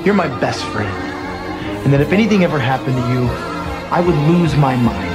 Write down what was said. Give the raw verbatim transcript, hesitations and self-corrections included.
You're my best friend. And that if anything ever happened to you, I would lose my mind.